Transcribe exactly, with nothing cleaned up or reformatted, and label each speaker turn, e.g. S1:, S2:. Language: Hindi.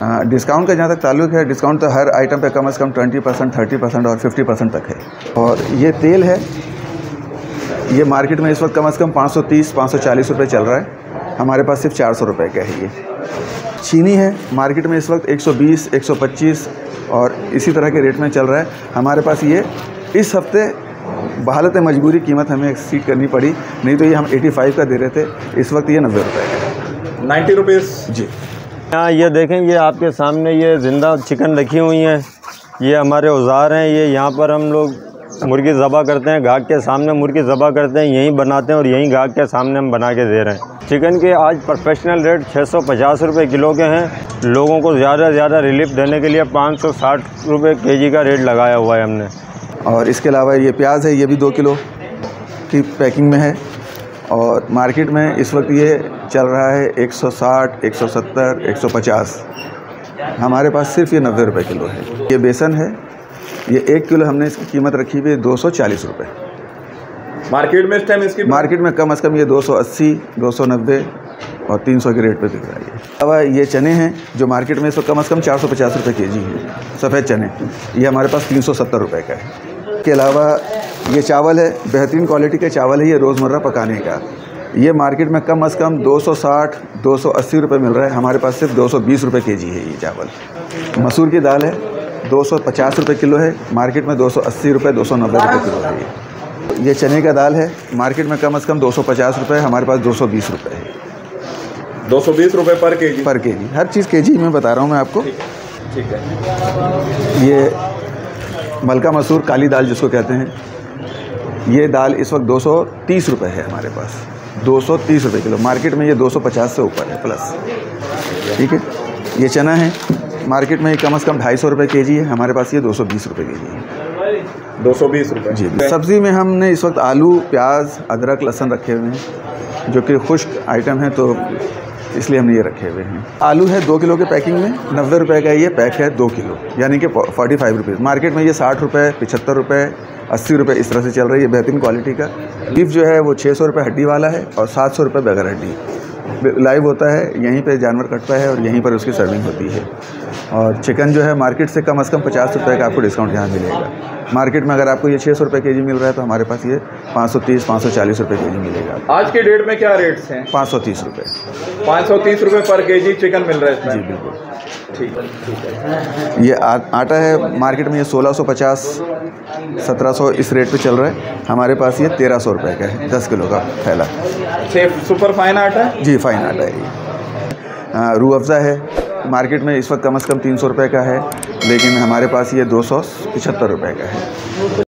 S1: डिस्काउंट का जहाँ तक ताल्लुक है, डिस्काउंट तो हर आइटम पे कम से कम ट्वेंटी परसेंट थर्टी परसेंट और फिफ्टी परसेंट तक है। और ये तेल है, ये मार्केट में इस वक्त कम से कम पाँच सौ तीस पाँच सौ चालीस रुपये चल रहा है, हमारे पास सिर्फ चार सौ रुपये का है। ये चीनी है, मार्केट में इस वक्त एक सौ बीस एक सौ पच्चीस और इसी तरह के रेट में चल रहा है, हमारे पास ये इस हफ्ते बहालत मजबूरी कीमत हमें एक्सीड करनी पड़ी, नहीं तो ये हम पचासी का दे रहे थे, इस वक्त ये नब्बे रुपये का है।
S2: नाइन्टी रुपीज़
S1: जी।
S3: यहाँ ये देखें, ये आपके सामने ये ज़िंदा चिकन रखी हुई हैं, ये हमारे औजार हैं। ये यहाँ पर हम लोग मुर्गी ज़बा करते हैं, गाहक के सामने मुर्गी ज़बा करते हैं, यहीं बनाते हैं और यहीं गाहक के सामने हम बना के दे रहे हैं। चिकन के आज प्रोफेशनल रेट छः सौ पचास रुपये किलो के हैं। लोगों को ज़्यादा से ज़्यादा रिलीफ देने के लिए पाँच सौ साठ रुपये के जी का रेट लगाया हुआ है हमने।
S1: और इसके अलावा ये प्याज है, ये भी दो किलो की पैकिंग में है और मार्केट में इस वक्त ये चल रहा है एक सौ साठ एक सौ सत्तर एक सौ पचास, हमारे पास सिर्फ ये नब्बे रुपये किलो है। ये बेसन है, ये एक किलो हमने इसकी कीमत रखी हुई है दो सौ चालीस रुपये।
S2: मार्केट में इस टाइम इसकी
S1: मार्केट में कम से कम ये दो सौ अस्सी दो सौ नब्बे और तीन सौ के रेट पे बिक रहा है। अब ये चने हैं जो मार्केट में इस वक्त कम से कम चार सौ पचास रुपये के जी है, सफ़ेद चने, ये हमारे पास तीन सौ सत्तर रुपये का है। इसके अलावा ये चावल है, बेहतरीन क्वालिटी का चावल है, ये रोज़मर्रा पकाने का, ये मार्केट में कम से कम दो सौ साठ दो सौ अस्सी रुपये मिल रहा है, हमारे पास सिर्फ दो सौ बीस रुपये के जी है ये चावल। मसूर की दाल है, दो सौ पचास रुपये किलो है, मार्केट में दो सौ अस्सी रुपये दो सौ नब्बे रुपये किलो है ये। ये चने का दाल है, मार्केट में कम से कम दो सौ पचास रुपये, हमारे पास दो सौ बीस रुपये है।
S2: दो सौ बीस रुपये पर के जी
S1: पर के जी, हर चीज़ के जी में बता रहा हूँ मैं आपको।
S2: ठीक है।
S1: ये मलका मसूर काली दाल जिसको कहते हैं, ये दाल इस वक्त दो सौ तीस रुपये है हमारे पास, दो सौ तीस रुपये किलो, मार्केट में ये दो सौ पचास से ऊपर है प्लस। ठीक है। ये चना है, मार्केट में ये कम से कम ढाई सौ रुपये के जी है, हमारे पास ये दो सौ बीस रुपये के जी है।
S2: दो सौ बीस रुपये
S1: जी। सब्ज़ी में हमने इस वक्त आलू प्याज अदरक लहसुन रखे हुए हैं, जो कि खुश्क आइटम है तो इसलिए हमने ये रखे हुए हैं। आलू है दो किलो के पैकिंग में, नब्बे रुपये का ये पैक है दो किलो, यानी कि फोर्टी फाइव रुपीज़। मार्केट में ये साठ रुपये पचहत्तर रुपये अस्सी रुपये इस तरह से चल रही है, बेहतरीन क्वालिटी का। बीफ जो है वो छः सौ रुपये हड्डी वाला है और सात सौ रुपये बगैर हड्डी, लाइव होता है, यहीं पे जानवर कटता है और यहीं पर उसकी सर्विंग होती है। और चिकन जो है मार्केट से कम से कम पचास रुपये का आपको डिस्काउंट यहाँ मिलेगा। मार्केट में अगर आपको ये छः सौ रुपये के जी मिल रहा है तो हमारे पास ये पाँच सौ तीस पाँच सौ चालीस रुपये के जी मिलेगा।
S2: आज के डेट में क्या रेट्स हैं?
S1: पाँच सौ तीस रुपये
S2: पाँच सौ तीस रुपये पर के जी चिकन मिल रहा है इसमें?
S1: जी बिल्कुल।
S2: ठीक है, ठीक है।
S1: ये आ, आटा है, मार्केट में ये सोलह सौ पचास सत्रह सौ इस रेट पे चल रहा है, हमारे पास ये तेरह सौ रुपये का है, दस किलो का थैला।
S2: सेफ सुपर फाइन आटा है?
S1: जी फाइन आटा है ये। रूह अफ़ज़ा है, मार्केट में इस वक्त कम से कम तीन सौ रुपये का है, लेकिन हमारे पास ये दो सौ पचहत्तर रुपये का है।